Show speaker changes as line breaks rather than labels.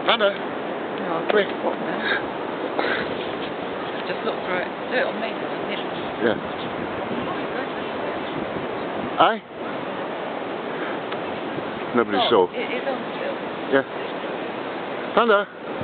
Panda.
No,
Quick.
what now? Just look through it. Do it on me, then, didn't you?
Yeah. Aye? Nobody saw.
It is on still.
Yeah. Panda.